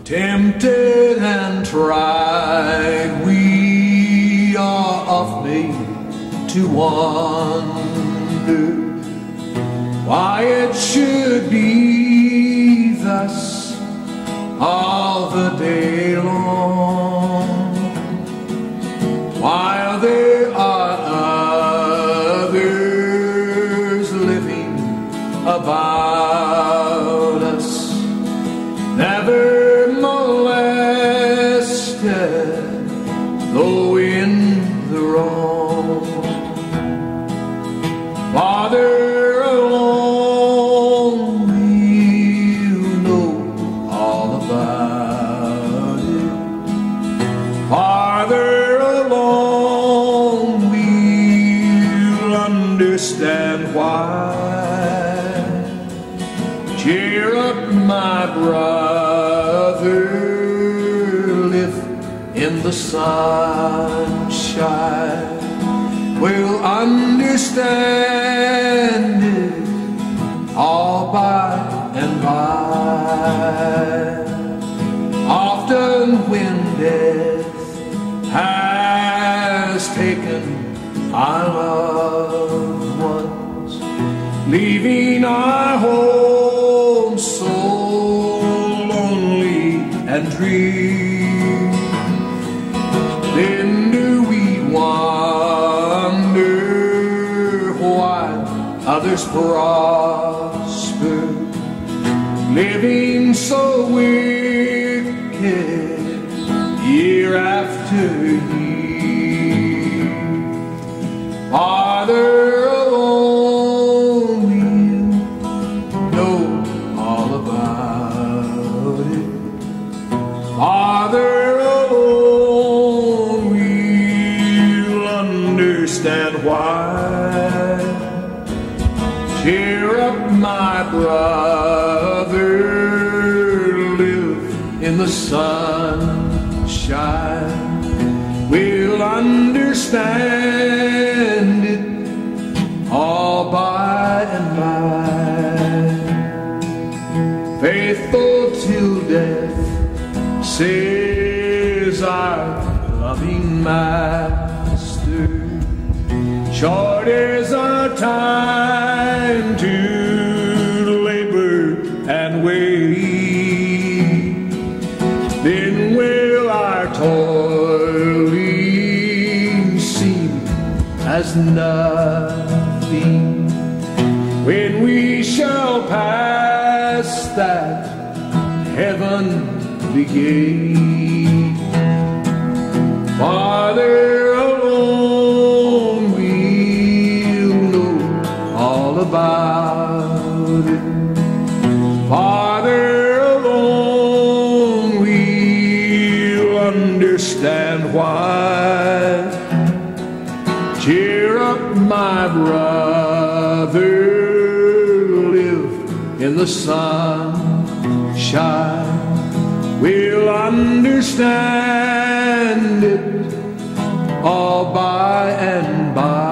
Tempted and tried, we are oft made to wonder why it should be thus all the day long, while there are others living about us, never molested, though in the wrong. Father alone will know all about it. Father alone will understand why. Cheer up, my brother, live in the sunshine. We'll understand it all by and by. Often when death has taken our loved ones, leaving our home so lonely and drear, then do we wonder why others prosper, living so wicked year after year. Father alone will know all about it. Father alone will understand why. Cheer up, my brother, live in the sunshine. We'll understand it all by and by. Faithful till death, says our loving Master. Short is our time to labor and wait, then will our toiling seem as nothing when we shall pass that heavenly gate. Father alone will know all about it. Father alone will understand why. Cheer up, my brother, live in the sunshine. We'll understand it all by and by.